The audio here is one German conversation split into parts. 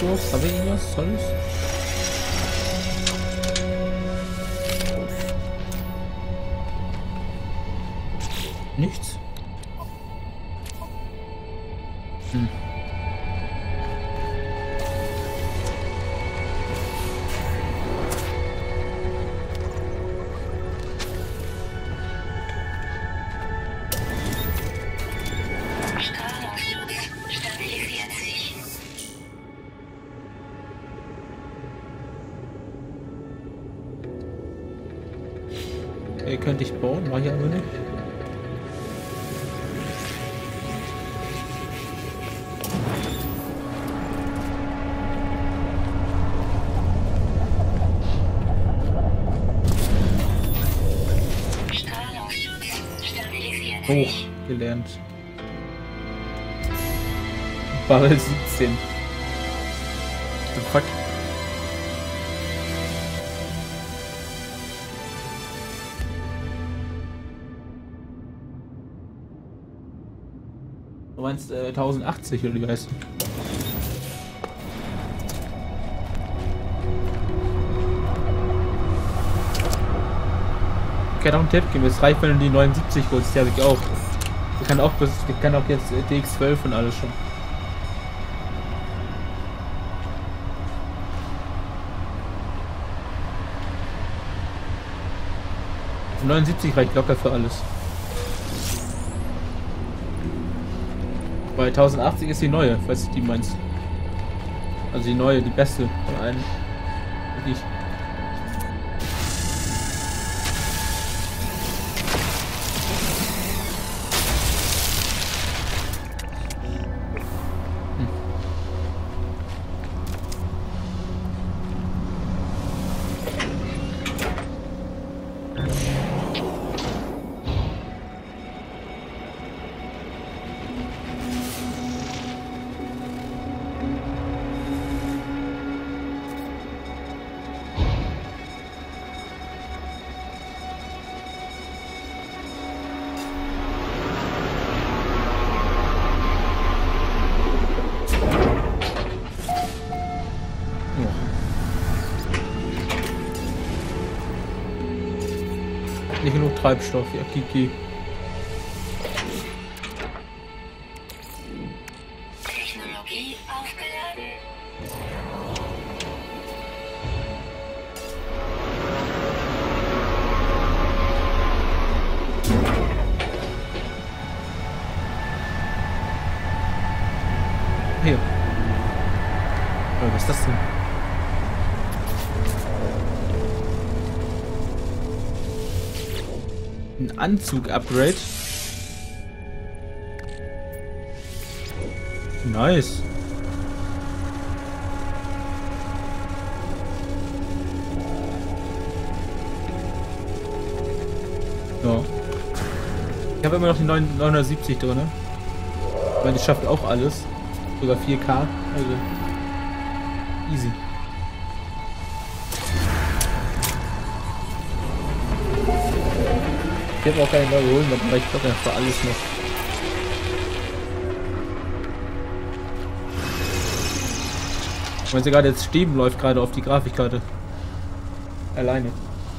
Weitwurf, habe ich irgendwas Tolles? Nichts. Hm. Strahlungsschutz stabilisiert sich. Könnte ich bauen, mache ich aber nicht. Strahlungsschutz stabilisiert Hoch sich. gelernt. Barrel 17. The fuck? Du meinst 1080 oder wie heißt? Ich kann auch einen Tipp geben, es reicht, wenn du die 79 holst, die habe ich auch. Ich kann auch jetzt DX12 und alles schon. 79 reicht locker für alles. Weil 1080 ist die neue, falls du die meinst. Also die neue, die beste von allen. Wirklich. Nicht genug Treibstoff, ja Kiki. Technologie aufgeladen. Hier. Oh, was ist das denn? Ein Anzug-Upgrade. Nice. Ja. Ich habe immer noch die 970 drin. Weil die schafft auch alles. Sogar 4K. Also easy. Ich hätte auch keine neue holen, aber ich glaube einfach alles noch. Wenn sie gerade jetzt stehen läuft, gerade auf die Grafikkarte. Alleine.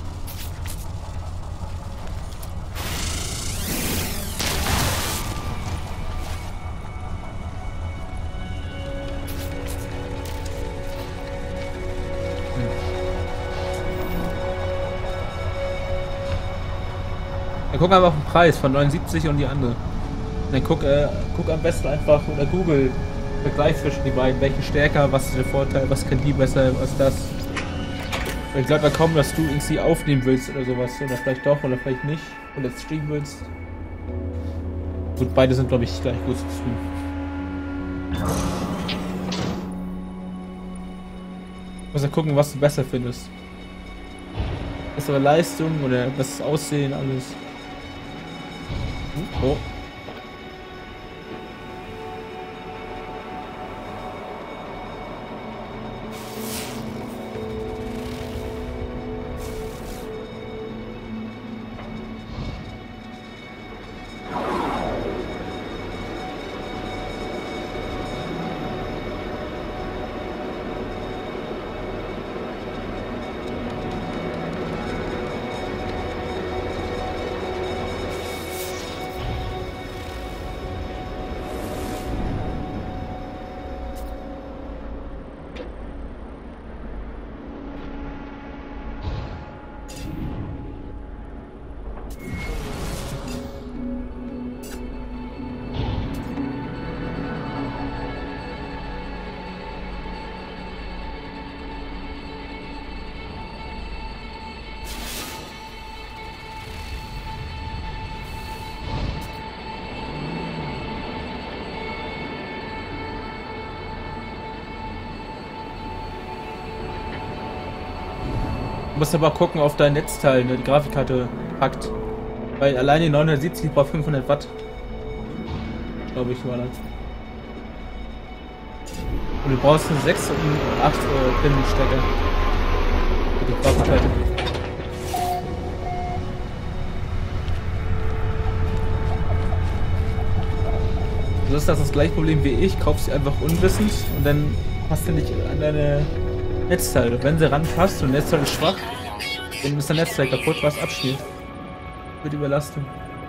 Dann guck einfach auf den Preis von 79 und die andere. Dann guck am besten einfach oder Google Vergleich zwischen die beiden. Welche stärker, was ist der Vorteil, was kann die besser, was das. Ich glaube ja kaum, dass du irgendwie aufnehmen willst oder sowas. Oder vielleicht doch oder vielleicht nicht. Oder jetzt streamen willst. Gut, beide sind glaube ich gleich gut zu streamen. Muss ja gucken, was du besser findest. Bessere Leistung oder besseres Aussehen, alles. Oh. Du musst aber gucken auf dein Netzteil, ne, die Grafikkarte packt. Weil alleine die 970 braucht 500 Watt. Glaube ich, war das. Und du brauchst einen 6 und einen 8 Pin Stecker. Für die Grafikkarte. Du hast das gleiche Problem wie ich, kaufst sie einfach unwissend und dann passt du nicht an deine Netzteile. Wenn sie ranpasst und Netzteil ist schwach, dann ist der Netzteil kaputt, was abspielt. Wird Überlastung.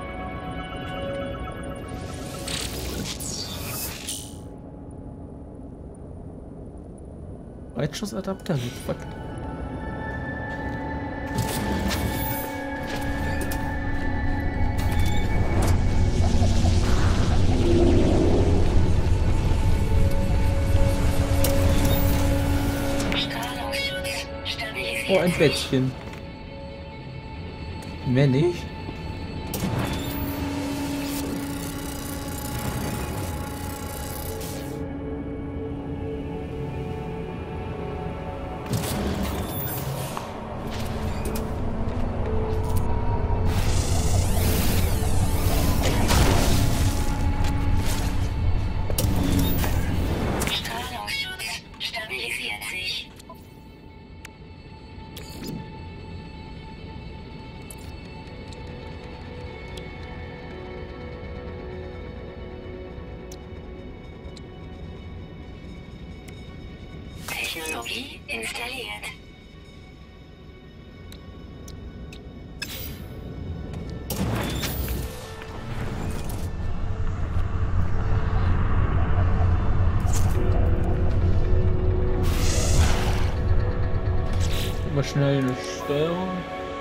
Weitschussadapter, what the fuck? Oh, ein Bettchen. Mehr nicht? Strahlungsschutz stabilisiert sich. Technologie installiert. Mal schnell eine Steuerung.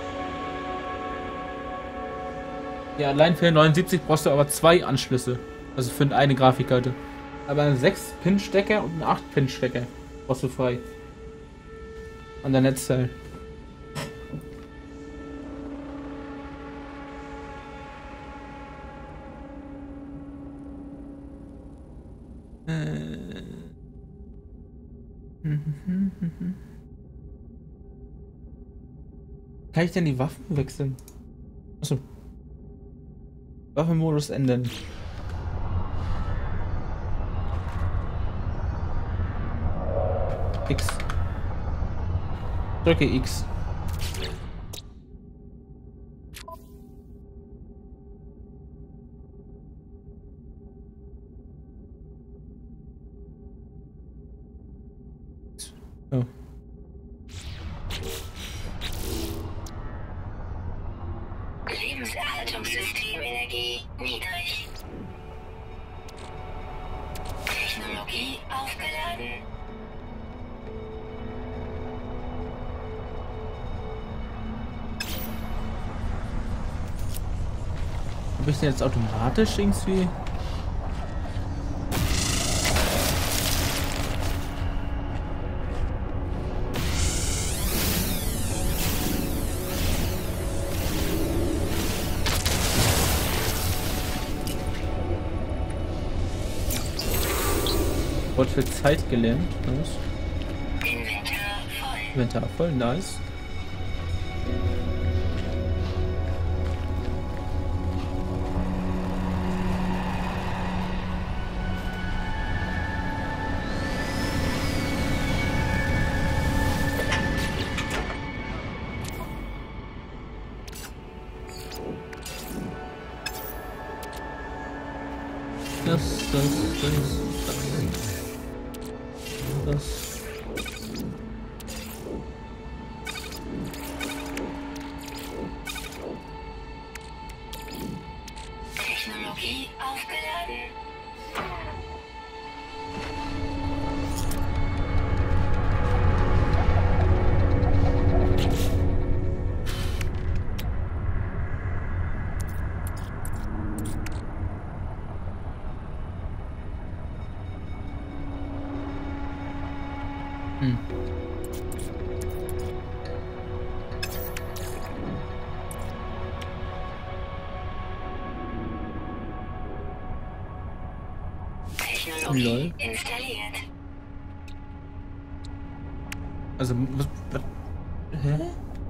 Ja, allein für 79 brauchst du aber 2 Anschlüsse. Also für eine Grafikkarte. Aber einen 6-Pin-Stecker und einen 8-Pin-Stecker brauchst du frei. An der Netzteil. Kann ich denn die Waffen wechseln? Achso. Waffenmodus ändern. X. Drücke X. Oh. Lebenserhaltungssystemenergie niedrig. Technologie aufgeladen. Habe ich denn jetzt automatisch irgendwie? Wurde für Zeit gelernt. Nice. Inventar voll. Inventar voll, nice. Das. Technologie aufgeladen. Technologie Lol. installiert. Also, hä?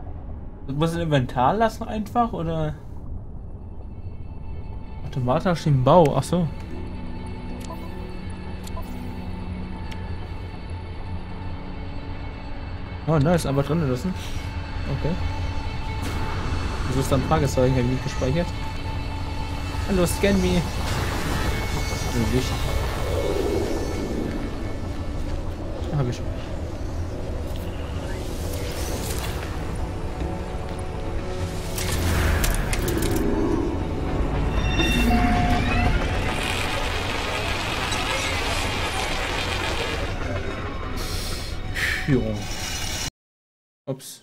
Muss ich ein Inventar lassen einfach oder? Automatisch im Bau, ach so. Oh nice, aber drin lassen. Okay. Wieso ist da ein Fragezeichen? Habe ich nicht gespeichert? Hallo, scan me. Nicht. Habe ich. Jo. Ups.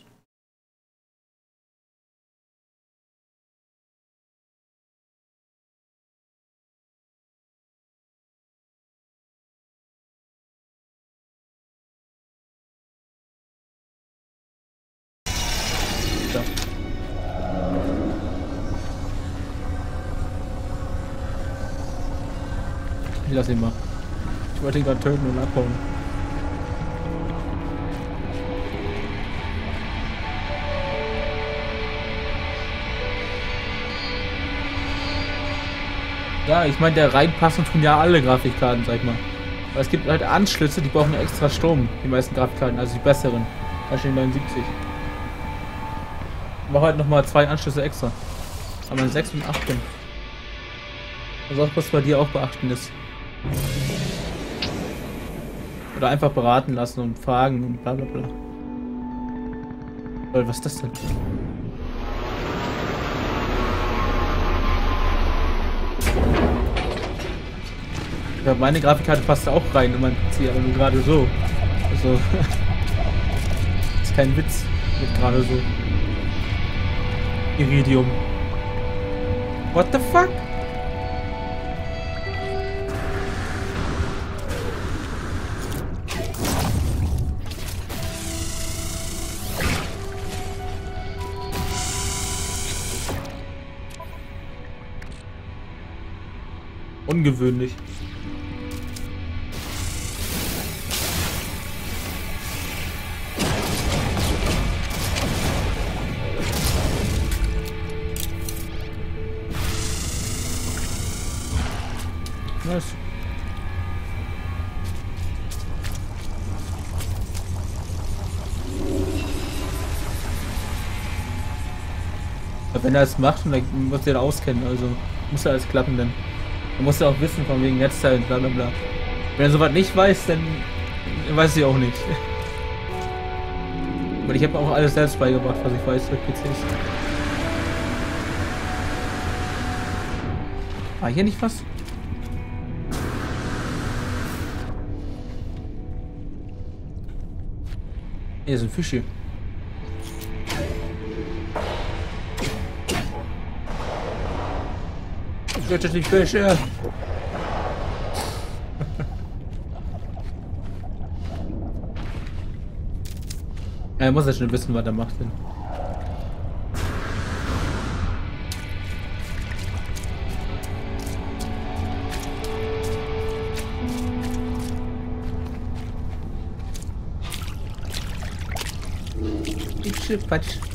So. Ich lass ihn mal. Ich wollte ihn gerade töten und abhauen. Ja, ich meine, der reinpassen tun ja alle Grafikkarten, sag ich mal. Aber es gibt halt Anschlüsse, die brauchen ja extra Strom, die meisten Grafikkarten, also die besseren. Beispiel 79. Ich mache halt nochmal 2 Anschlüsse extra. Aber ein 6 und 8 Pin. Also auch was bei dir auch beachten ist. Oder einfach beraten lassen und fragen und bla bla bla. Was ist das denn? Ja, meine Grafikkarte passt auch rein in mein PC, aber nur gerade so. Also, ist kein Witz mit gerade so. Iridium. What the fuck? Ungewöhnlich. Nice. Aber wenn er es macht, dann muss er da auskennen, also muss er alles klappen dann. Man muss ja auch wissen, von wegen Netzteil und bla bla bla. Wenn er sowas nicht weiß, dann weiß ich auch nicht. Weil ich habe auch alles selbst beigebracht, was ich weiß mit PCs. War hier nicht was? Hier sind Fische. Tötet die Fische! Er muss ja schon wissen, was er macht denn. Patsch.